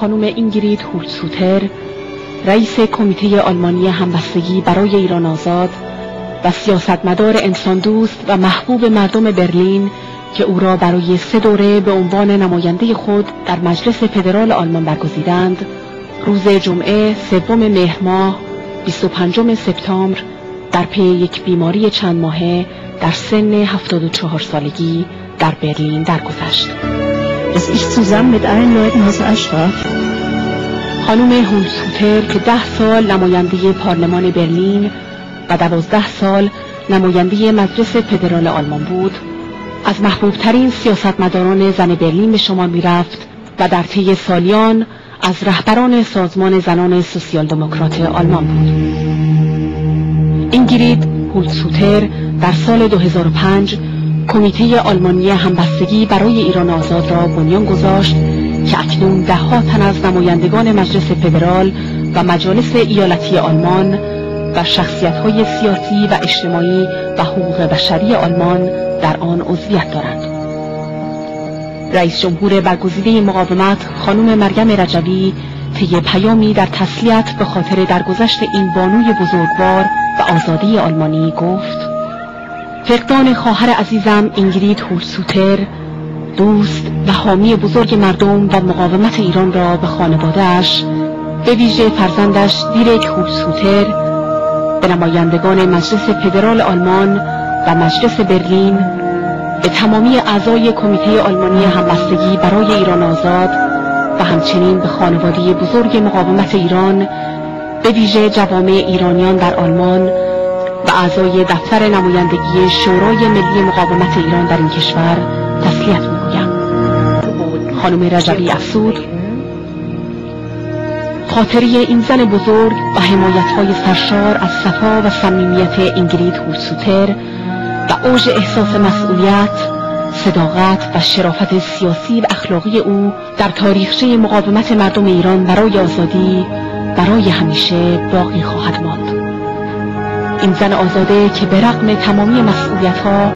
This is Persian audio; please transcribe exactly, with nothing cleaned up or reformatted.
خانم اینگرید هولتسوتر، رئیس کمیته آلمانی همبستگی برای ایران آزاد و سیاستمدار انسان دوست و محبوب مردم برلین که او را برای سه دوره به عنوان نماینده خود در مجلس فدرال آلمان برگزیدند، روز جمعه سوم مهر ماه بیست و پنجم سپتامبر در پی یک بیماری چند ماهه در سن هفتاد و چهار سالگی در برلین درگذشت. dass ich zusammen mit allen Leuten aus Aschraf خانم هولتسوتر که ده سال نماینده پارلمان برلین و دوازده سال نماینده مجلس فدرال آلمان بود، از محبوبترین سیاستمداران زن برلین به شمار می رفت و در طی سالیان از رهبران سازمان زنان سوسیال دموکرات آلمان بود. اینگرید هولتسوتر در سال دو هزار و پنج کمیته آلمانی همبستگی برای ایران آزاد را بنیان گذاشت که اکنون ده ها تن از نمایندگان مجلس فدرال و مجالس ایالتی آلمان و شخصیت‌های سیاسی و اجتماعی و حقوق بشری آلمان در آن عضویت دارند. رئیس جمهور برگزیده مقاومت خانم مریم رجوی طی پیامی در تسلیت به خاطر درگذشت این بانوی بزرگوار و آزادی آلمانی گفت: فقدان خواهر عزیزم اینگرید هولتسوتر، دوست و حامی بزرگ مردم و مقاومت ایران را به خانواده‌اش، به ویژه فرزندش دیرک هولتسوتر، به نمایندگان مجلس فدرال آلمان و مجلس برلین، به تمامی اعضای کمیته آلمانی همبستگی برای ایران آزاد و همچنین به خانواده بزرگ مقاومت ایران، به ویژه جوامع ایرانیان در آلمان و اعضای دفتر نمایندگی شورای ملی مقاومت ایران در این کشور تسلیت می‌گویم. خانم رجوی افزود: خاطره این زن بزرگ و حمایت‌های سرشار از صفا و صمیمیت اینگرید هولتسوتر و اوج احساس مسئولیت، صداقت و شرافت سیاسی و اخلاقی او در تاریخچه مقاومت مردم ایران برای آزادی برای همیشه باقی خواهد ماند. این زن آزاده که به رغم تمامی مسئولیت‌ها